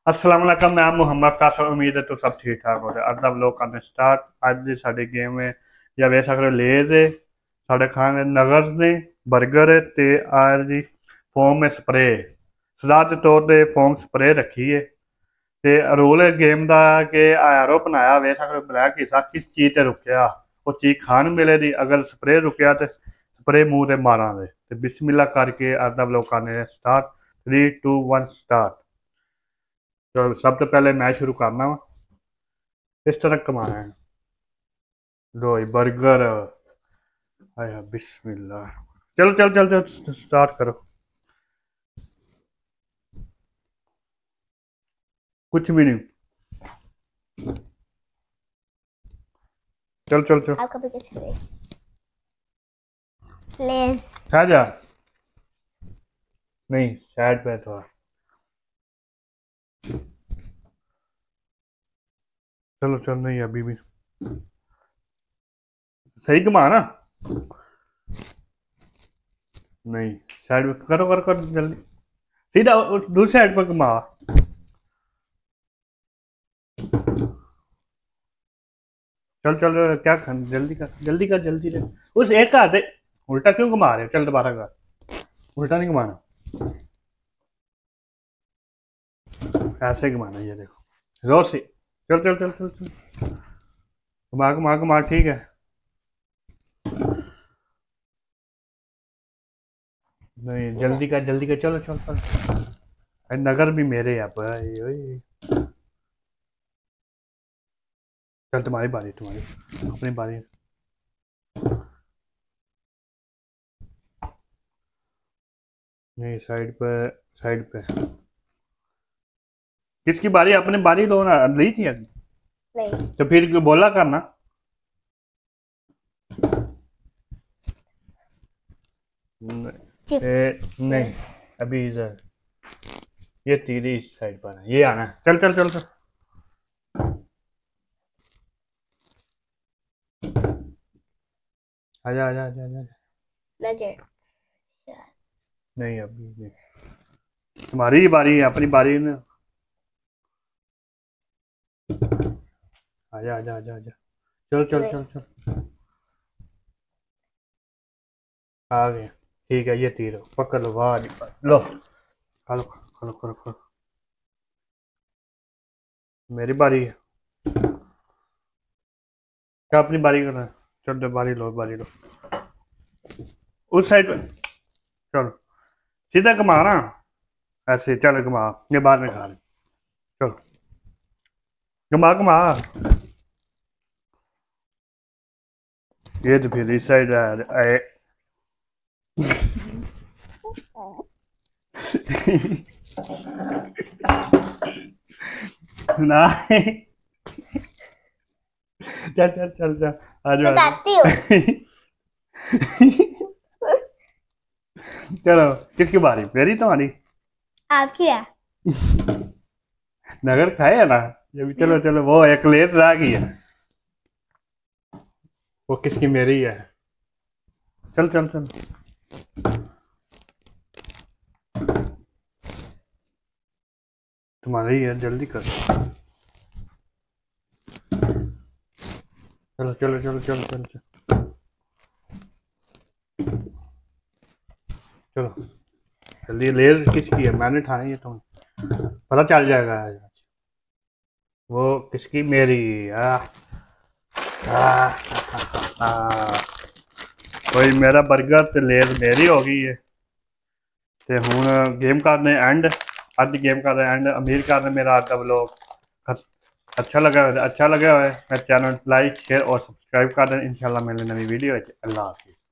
अस्सलाम वालेकुम, मैं मोहम्मद फैसल। उम्मीद है तो सब ठीक ठाक हो रहा। ਅੱਜ ਦਾ ਵਲੌਗ ਕਰਨੇ ਸਟਾਰਟ। ਅੱਜ ਦੀ ਸਾਡੀ ਗੇਮ ਹੈ ਜਾਂ ਵੇਖ ਸਕਦੇ ਹੋ ਲੇਜ਼ ਹੈ। ਸਾਡੇ ਖਾਣੇ ਨਗਰਸ ਨੇ, 버ਗਰ ਹੈ ਤੇ ਆ ਜੀ ਫੋਮ ਹੈ ਸਪਰੇ। ਸਲਾਹ ਦੇ ਤੌਰ ਤੇ ਫੋਮ ਸਪਰੇ ਰੱਖੀ ਹੈ ਤੇ ਰੂਲ ਹੈ ਗੇਮ ਦਾ ਕਿ ਐਰੋ ਬਣਾਇਆ ਵੇਖ ਸਕਦੇ ਹੋ ਬਲੈਕ ਹਿੱਸਾ ਕਿਸ ਚੀਜ਼ ਤੇ ਰੁਕਿਆ ਉਹ ਚੀਜ਼ ਖਾਣ ਮਿਲੇ ਦੀ। ਅਗਰ ਸਪਰੇ ਰੁਕਿਆ ਤੇ ਸਪਰੇ ਮੂੰਹ ਤੇ ਮਾਰਾਂਗੇ। ਤੇ ਬਿਸਮਿਲ੍ਲਾ ਕਰਕੇ ਅੱਜ ਦਾ ਵਲੌਗ ਕਰਨੇ ਸਟਾर्ट। 3 2 1 स्टार्ट। तो सब तो पहले मैं शुरू करना वा। इस तरह कमाना है। लो ये बर्गर। आया बिस्मिल्लाह। चलो चल चल चल स्टार्ट करो। कुछ भी नहीं। चल चल चल। आपका भी कुछ ले लेस खा जा। नहीं साइड पे थोड़ा। चलो चल। नहीं अभी भी सही घुमा ना। नहीं साइड पे करो करो करो जल्दी। सीधा उस दूसरी साइड पर घुमा। चल चल क्या खान जल्दी कर जल्दी कर जल्दी कर। उस एक का हाथ उल्टा क्यों घुमा रहे हो? चल दोबारा कर। उल्टा नहीं घुमाना, ऐसे घुमाना। ये देखो जोर से। चल चल चल चल चल घुमा घुमा घुमा। ठीक है। नहीं जल्दी कर चलो चल चल। नगर भी मेरे यहाँ पर चल तुम्हारी बारी तुम्हारी अपनी बारी। नहीं साइड पे किसकी बारी? अपनी बारी लो ना। ली थी अभी नहीं तो फिर क्यों बोला करना। नहीं अभी इधर ये तीरी साइड पर है। ये आना। चल चल चल चल। आजा आजा आजा आजा। नगेट नहीं अभी नहीं। तुम्हारी ही बारी है, अपनी बारी में। आजा आजा आजा आजा। चल चल चल चल। आ गए। ठीक है ये तीर पकड़ लो। वाह लो खा लो खा लो खा लो खा लो। मेरी बारी है क्या? अपनी बारी करना है। चल बारी लो बारी लो। उस साइड पे चलो सीधा घुमा ना। ऐसे चल घुमा। ये बाद में खा रहे। चलो घुमा घुमा। ये तो फिर इस साइड आए। ना चल चल चल चल आ जाओ बताती हूँ। चलो किसकी बारी? मेरी तुम्हारी? आपकी है। नगर खाए है ना ये भी। चलो चलो वो एक लेस रह गई है। वो किसकी? मेरी है। चल चल चल। तुम्हारी है जल्दी कर। चलो चलो चलो चलो चलो चलो चलो जल्दी। लेयर किसकी है? मैंने ठानी है। तुम्हें पता चल जाएगा आज। वो किसकी? मेरी। कोई मेरा बर्गर ते लेयर मेरी हो गई है। ते हुन गेम करने एंड। अज गेम कर रहे एंड। अमीर करने मेरा अज का व्लॉग अच्छा लगा है मेरे चैनल लाइक शेयर और सब्सक्राइब कर दें। इंशाल्लाह मिलने नवी वीडियो। अल्लाह हाफिज़।